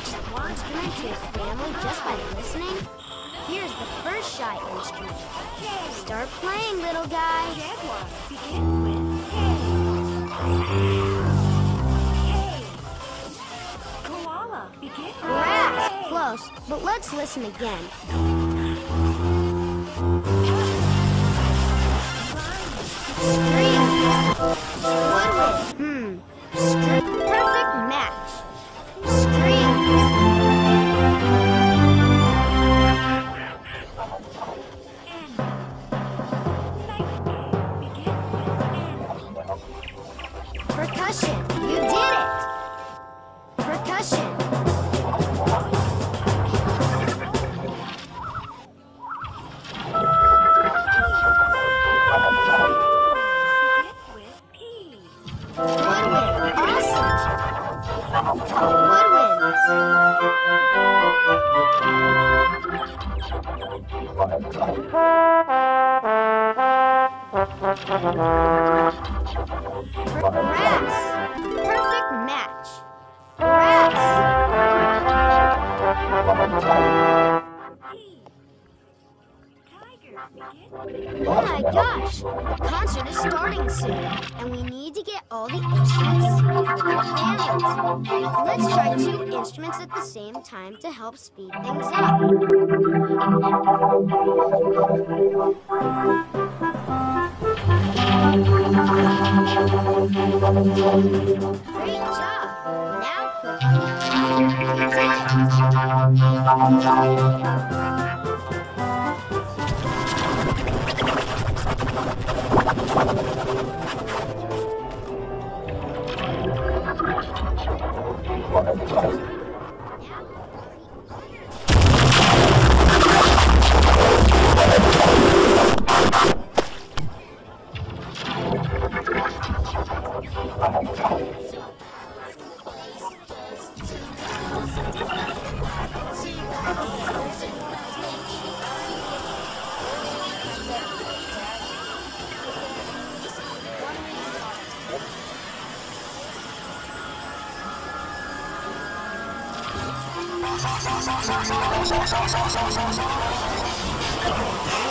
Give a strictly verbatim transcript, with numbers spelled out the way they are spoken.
attach the instrument to his family just by listening? Here's the first shy instrument. Start playing, little guy. Jaguar, begin with K. K. Koala, begin with Giraffe, K. close, but let's listen again. Stream. Woodwind. Hmm. Stri- Perfect match. Stream. Percussion. You did it. Percussion. Woodwind. Awesome. Grass. Perfect match. Grass. Oh my gosh! The concert is starting soon, and we need to get all the instruments with their families. Let's try two instruments at the same time to help speed things up. Great job! Now, Cookie, you did it.